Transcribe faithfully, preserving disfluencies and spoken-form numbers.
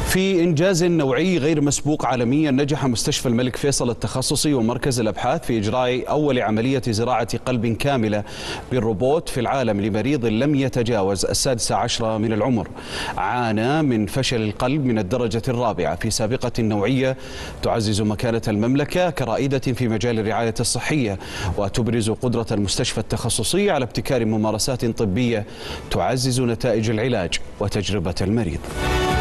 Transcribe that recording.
في إنجاز نوعي غير مسبوق عالميا، نجح مستشفى الملك فيصل التخصصي ومركز الأبحاث في إجراء أول عملية زراعة قلب كاملة بالروبوت في العالم لمريض لم يتجاوز السادسة عشرة من العمر، عانى من فشل القلب من الدرجة الرابعة في سابقة نوعية تعزز مكانة المملكة كرائدة في مجال الرعاية الصحية، وتبرز قدرة المستشفى التخصصي على ابتكار ممارسات طبية تعزز نتائج العلاج وتجربة المريض.